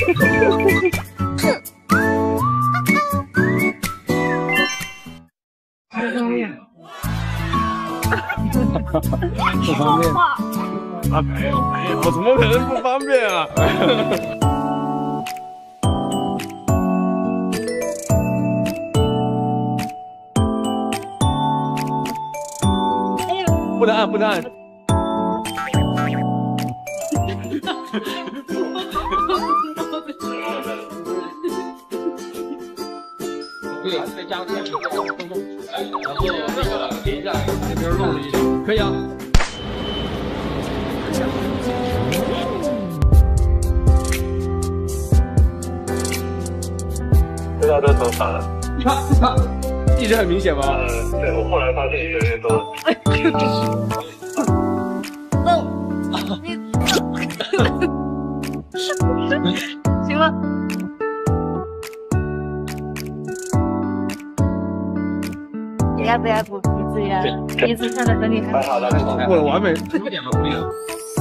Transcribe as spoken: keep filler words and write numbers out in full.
不方便。啊，没有没有，我怎么可能不方便啊？不能按，不能按。 对，再加个电池，动动，然后那个停一下，那边漏了一点，可以啊。 这道都走反了。 你看，你看，一直很明显吗？ 呃，对，我后来发现有点多。 行了。不要不要不，你自己来，第一次看的很厉害。 还好了， 过了完美。 这个点吗？不厉害。